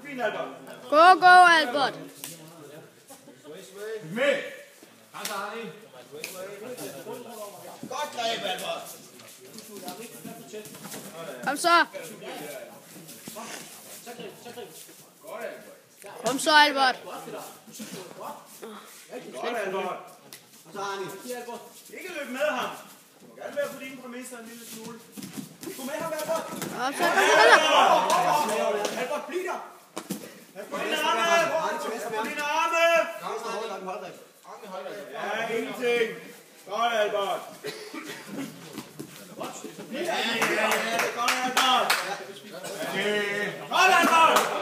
Fint, Albert. Go, Albert. Med. Godt greb, Albert. Kom så. Kom så, Albert. Godt, Albert. Ikke løb med ham. Du må gerne være på dine præmisser en lille smule. Gå med ham, Albert. Kom så. Albert, bliv der. På dine arme. På dine arme. Ja, ingenting. Godt, Albert. Ja, det er godt, Albert. Godt, Albert.